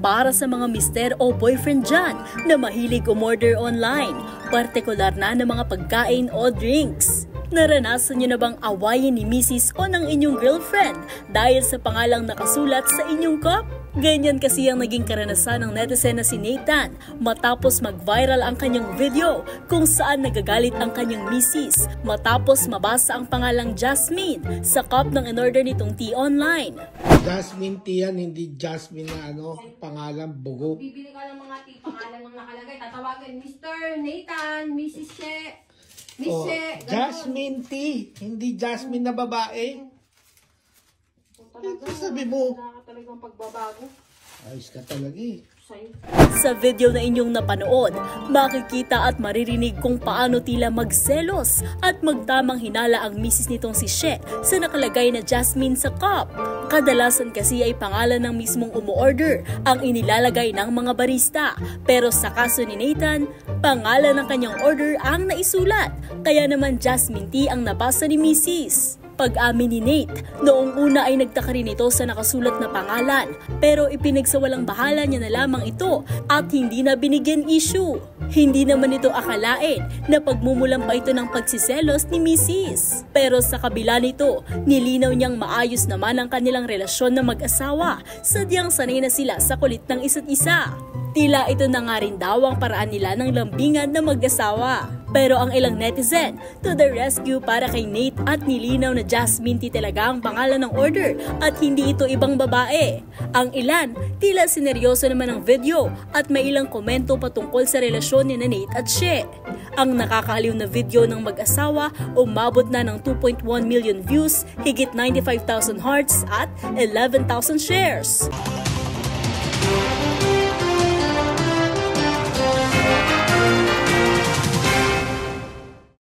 para sa mga mister o boyfriend dyan na mahilig umorder online, partikular na ng mga pagkain o drinks. Naranasan niyo na bang awayin ni Mrs. o ng inyong girlfriend dahil sa pangalang nakasulat sa inyong cup? Ganyan kasi ang naging karanasan ng netizen na si Nathan matapos mag-viral ang kanyang video kung saan nagagalit ang kanyang misis matapos mabasa ang pangalang Jasmine sa cup ng in-order nitong tea online. Jasmine tea yan, hindi Jasmine na pangalan bugo. Bibili ka ng mga tea, pangalan ng nakalagay. Tatawagin Mr. Nathan, Mrs. She, Miss She. Jasmine tea, hindi Jasmine na babae. Ito sabi mo. Wala ka talagang pagbabago. Ayos ka talaga eh. Sa video na inyong napanood, makikita at maririnig kung paano tila magselos at magtamang hinala ang misis nitong si She sa nakalagay na Jasmine sa cup. Kadalasan kasi ay pangalan ng mismong umu-order ang inilalagay ng mga barista. Pero sa kaso ni Nathan, pangalan ng kanyang order ang naisulat. Kaya naman Jasmine tea ang nabasa ni misis. Pag-amin ni Nate, noong una ay nagtaka rin ito sa nakasulat na pangalan pero ipinagsawalang bahala niya na lamang ito at hindi na binigyan issue. Hindi naman ito akalain na pagmumulan pa ito ng pagsiselos ni Mrs. Pero sa kabila nito, nilinaw niyang maayos naman ang kanilang relasyon na mag-asawa, sadyang sanay na sila sa kulit ng isa't isa. Tila ito na nga rin daw ang paraan nila ng lambingan na mag-asawa. Pero ang ilang netizen to the rescue para kay Nate at nilinaw na Jasmine tea talaga ang pangalan ng order at hindi ito ibang babae. Ang ilan, tila sineryoso naman ang video at may ilang komento patungkol sa relasyon ni Nate at She. Ang nakakaaliw na video ng mag-asawa umabot na ng 2.1 million views, higit 95,000 hearts at 11,000 shares.